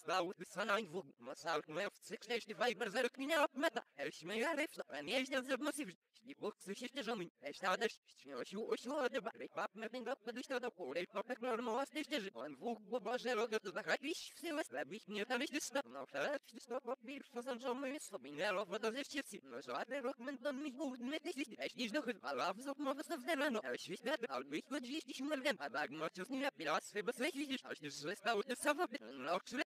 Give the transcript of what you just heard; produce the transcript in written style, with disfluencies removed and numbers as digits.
Spał wysłanań w masałk moja w cykle, jeśli wajber zerk mnie opmeta. Elśmy ja refsa, a nie jeździł z obnosy w jeśli Bóg coś jeszcze żomin. Eśna też, śniosił osiło do bary, pap merdinga podejść do półrej, popek normowa styżczy. On wóch, bo Boże rogo to zachapić w siłę, slabić mnie tam jeśli stop. No przed, stop, popir, pozączą moje sobie, nie rowo do zeszczycy. No żadny rok mędon mi wóch, dmytych liści. Eśli żno chyba, a w zok mowa stop zerano. Elświ świat, albo ich chodzi, jeśli się mrgam. A tak, no cios nie napiła, swy, bo swych widzisz, aż nie stało to samo. No,